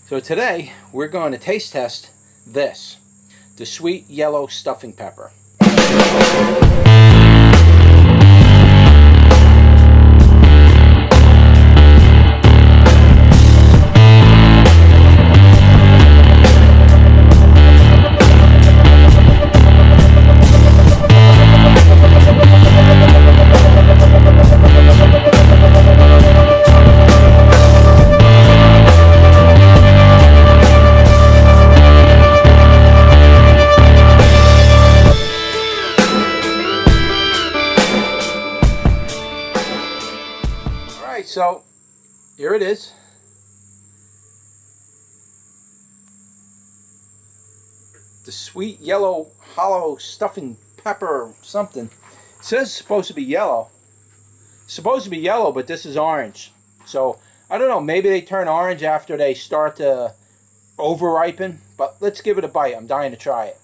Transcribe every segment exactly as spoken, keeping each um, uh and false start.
So today we're going to taste test this, the sweet yellow stuffing pepper. So here it is. The sweet yellow hollow stuffing pepper something. It says it's supposed to be yellow. It's supposed to be yellow, but this is orange. So I don't know, maybe they turn orange after they start to over ripen, but let's give it a bite. I'm dying to try it.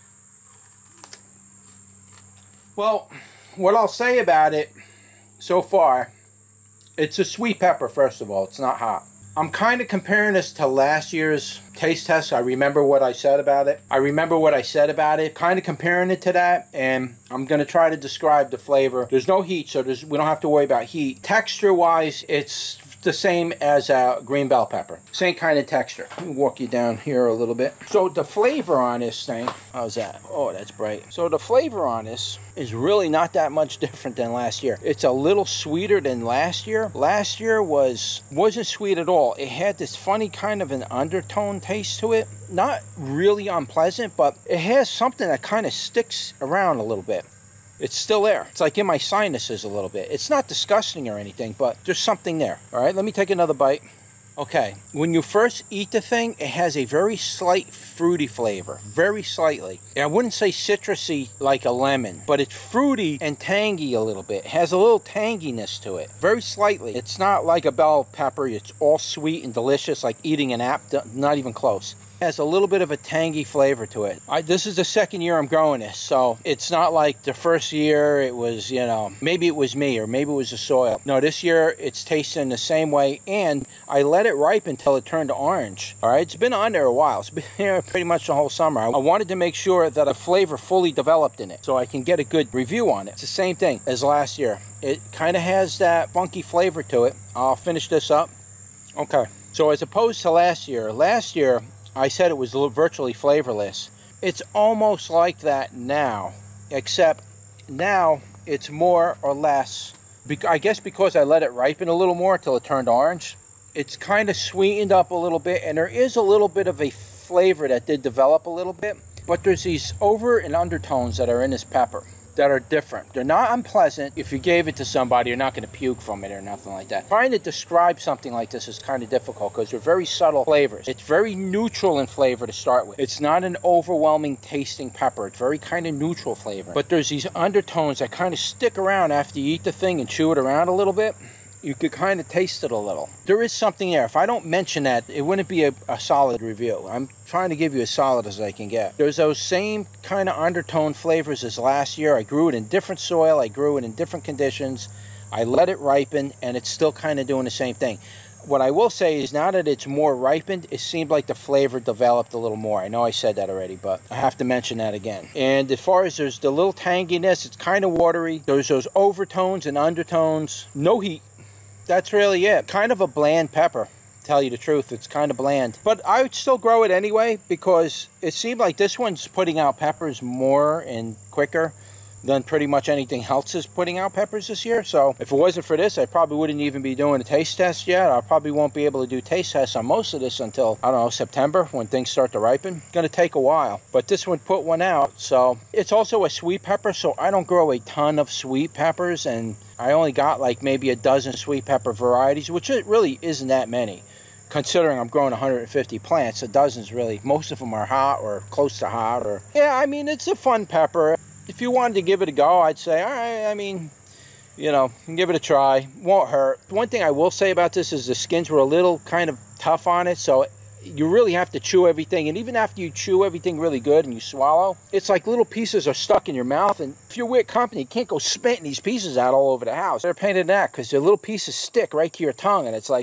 Well, what I'll say about it so far, it's a sweet pepper, first of all. It's not hot. I'm kind of comparing this to last year's taste test. I remember what I said about it. I remember what I said about it. Kind of comparing it to that. And I'm going to try to describe the flavor. There's no heat, so there's, we don't have to worry about heat. Texture-wise, it's the same as a green bell pepper. Same kind of texture. Let me walk you down here a little bit. So the flavor on this thing, how's that? Oh, that's bright. So the flavor on this is really not that much different than last year. It's a little sweeter than last year. Last year was, wasn't sweet at all. It had this funny kind of an undertone taste to it. Not really unpleasant, but it has something that kind of sticks around a little bit. It's still there. It's like in my sinuses a little bit. It's not disgusting or anything, but there's something there. All right, let me take another bite. Okay, when you first eat the thing, it has a very slight fruity flavor. Very slightly. I wouldn't say citrusy like a lemon, but it's fruity and tangy a little bit. It has a little tanginess to it. Very slightly. It's not like a bell pepper. It's all sweet and delicious, like eating an apple. Not even close. It has a little bit of a tangy flavor to it. I, this is the second year I'm growing this, so it's not like the first year it was, you know, maybe it was me or maybe it was the soil. No, this year it's tasting the same way, and I let it ripen until it turned orange. All right, it's been on there a while. It's been here pretty much the whole summer. I wanted to make sure that a flavor fully developed in it so I can get a good review on it. It's the same thing as last year. It kind of has that funky flavor to it. I'll finish this up. Okay, so as opposed to last year, last year I said it was virtually flavorless. It's almost like that now, except now it's more or less, I guess because I let it ripen a little more until it turned orange, it's kind of sweetened up a little bit, and there is a little bit of a flavor that did develop a little bit, but there's these over and undertones that are in this pepper that are different. They're not unpleasant. If you gave it to somebody, you're not going to puke from it or nothing like that. Trying to describe something like this is kind of difficult because they're very subtle flavors. It's very neutral in flavor to start with. It's not an overwhelming tasting pepper. It's very kind of neutral flavor. But there's these undertones that kind of stick around after you eat the thing and chew it around a little bit. You could kind of taste it a little. There is something there. If I don't mention that, it wouldn't be a, a solid review. I'm trying to give you as solid as I can get. There's those same kind of undertone flavors as last year. I grew it in different soil. I grew it in different conditions. I let it ripen, and it's still kind of doing the same thing. What I will say is now that it's more ripened, it seemed like the flavor developed a little more. I know I said that already, but I have to mention that again. And as far as there's the little tanginess, it's kind of watery. There's those overtones and undertones. No heat. That's really it. Kind of a bland pepper, to tell you the truth. It's kind of bland. But I would still grow it anyway because it seemed like this one's putting out peppers more and quicker than pretty much anything else is putting out peppers this year. So if it wasn't for this, I probably wouldn't even be doing a taste test yet. I probably won't be able to do taste tests on most of this until, I don't know, September when things start to ripen. It's going to take a while. But this one put one out. So it's also a sweet pepper, so I don't grow a ton of sweet peppers, and I only got like maybe a dozen sweet pepper varieties, which it really isn't that many. Considering I'm growing one hundred fifty plants, a dozen's really, most of them are hot or close to hot. Or yeah, I mean, it's a fun pepper. If you wanted to give it a go, I'd say, all right, I mean, you know, give it a try. Won't hurt. One thing I will say about this is the skins were a little kind of tough on it, so you really have to chew everything. And even after you chew everything really good and you swallow, it's like little pieces are stuck in your mouth. And if you're with company, you can't go spitting these pieces out all over the house. They're a pain in the neck because the little pieces stick right to your tongue, and it's like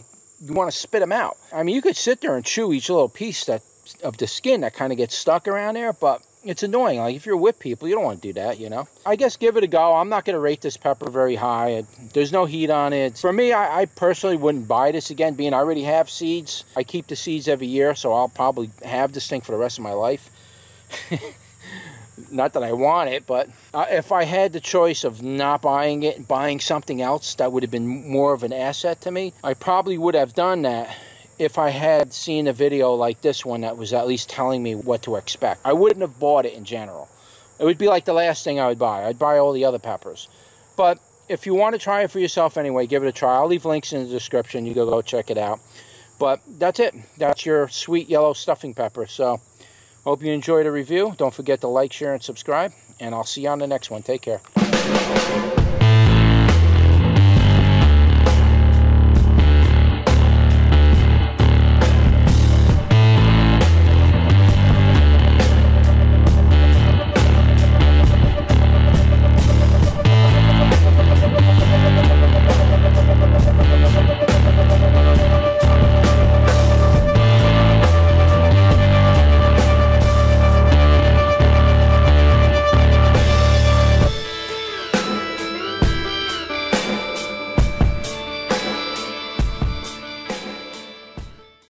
you want to spit them out. I mean, you could sit there and chew each little piece that of the skin that kind of gets stuck around there, but it's annoying. Like, if you're with people, you don't want to do that, you know. I guess give it a go. I'm not going to rate this pepper very high. It, there's no heat on it. For me, I, I personally wouldn't buy this again, being I already have seeds. I keep the seeds every year, so I'll probably have this thing for the rest of my life. Not that I want it, but uh, if I had the choice of not buying it and buying something else that would have been more of an asset to me, I probably would have done that if I had seen a video like this one that was at least telling me what to expect. I wouldn't have bought it in general. It would be like the last thing I would buy. I'd buy all the other peppers. But if you want to try it for yourself anyway, give it a try. I'll leave links in the description. You go go check it out. But that's it. That's your sweet yellow stuffing pepper. So hope you enjoyed the review. Don't forget to like, share, and subscribe. And I'll see you on the next one. Take care.